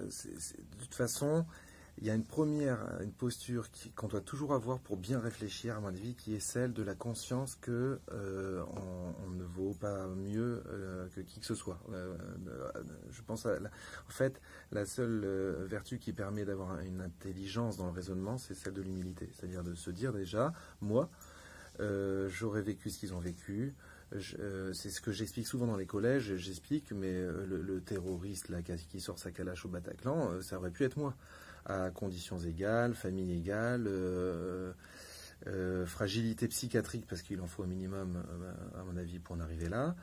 de toute façon, il y a une posture qu'on doit toujours avoir pour bien réfléchir, à mon avis, qui est celle de la conscience que on ne vaut pas mieux que qui que ce soit. Je pense en fait, la seule vertu qui permet d'avoir une intelligence dans le raisonnement, c'est celle de l'humilité. C'est-à-dire de se dire déjà, moi, j'aurais vécu ce qu'ils ont vécu. C'est ce que j'explique souvent dans les collèges. J'explique, mais le terroriste là, qui sort sa calache au Bataclan, ça aurait pu être moi, à conditions égales, famille égale, fragilité psychiatrique, parce qu'il en faut un minimum, à mon avis, pour en arriver là.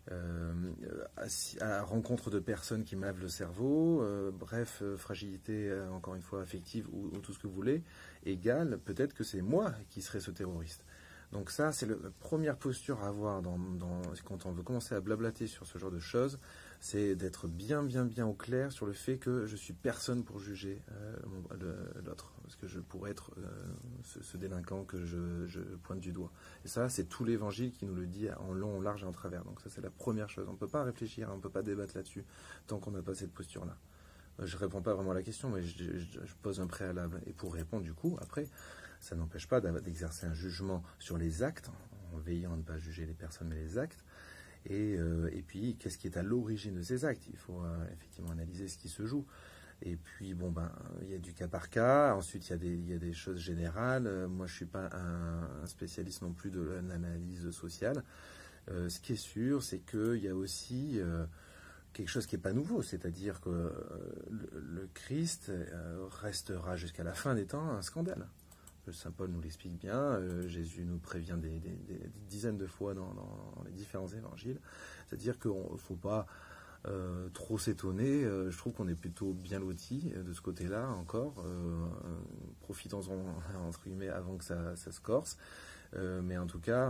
À rencontre de personnes qui me lavent le cerveau, bref, fragilité, encore une fois, affective ou tout ce que vous voulez, égale, peut-être que c'est moi qui serais ce terroriste. Donc ça, c'est la première posture à avoir quand on veut commencer à blablater sur ce genre de choses, c'est d'être bien au clair sur le fait que je suis personne pour juger l'autre, parce que je pourrais être ce délinquant que je pointe du doigt. Et ça, c'est tout l'évangile qui nous le dit en long, en large et en travers. Donc ça, c'est la première chose. On ne peut pas réfléchir, on ne peut pas débattre là-dessus tant qu'on n'a pas cette posture-là. Je ne réponds pas vraiment à la question, mais je pose un préalable. Et pour répondre, du coup, après, ça n'empêche pas d'exercer un jugement sur les actes, en veillant à ne pas juger les personnes, mais les actes. Et puis, qu'est-ce qui est à l'origine de ces actes? Il faut effectivement analyser ce qui se joue. Et puis, bon, il y a du cas par cas. Ensuite, il y a des choses générales. Moi, je ne suis pas un spécialiste non plus de l'analyse sociale. Ce qui est sûr, c'est qu'il y a aussi quelque chose qui n'est pas nouveau, c'est-à-dire que le Christ restera jusqu'à la fin des temps un scandale. Saint Paul nous l'explique bien, Jésus nous prévient des dizaines de fois dans les différents évangiles, c'est-à-dire qu'il ne faut pas trop s'étonner, je trouve qu'on est plutôt bien lotis de ce côté-là encore, profitons-en entre guillemets avant que ça se corse, mais en tout cas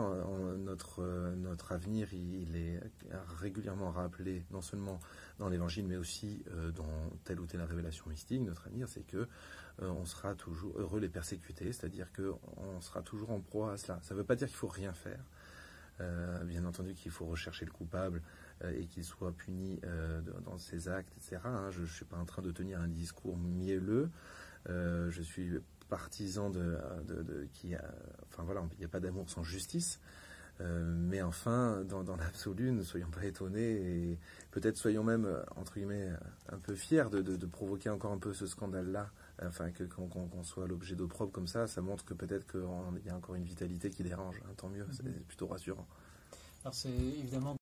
notre avenir il est régulièrement rappelé non seulement dans l'évangile mais aussi dans telle ou telle révélation mystique. Notre avenir c'est que on sera toujours heureux les persécutés, c'est-à-dire qu'on sera toujours en proie à cela. Ça ne veut pas dire qu'il faut rien faire. Bien entendu qu'il faut rechercher le coupable et qu'il soit puni dans ses actes, etc. Je ne suis pas en train de tenir un discours mielleux. Je suis partisan enfin voilà, il n'y a pas d'amour sans justice. Mais enfin, dans l'absolu, ne soyons pas étonnés et peut-être soyons même, entre guillemets, un peu fiers de provoquer encore un peu ce scandale-là. Enfin, qu'on soit l'objet d'opprobre comme ça montre que peut-être qu'il y a encore une vitalité qui dérange. Tant mieux, c'est plutôt rassurant. Alors c'est évidemment